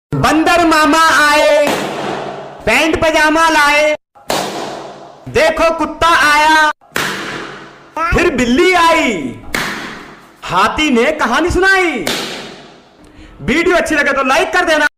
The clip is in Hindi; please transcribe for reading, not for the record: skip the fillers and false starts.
बंदर मामा आए, पैंट पजामा लाए, देखो कुत्ता आया, फिर बिल्ली आई, हाथी ने कहानी सुनाई। वीडियो अच्छी लगे तो लाइक कर देना।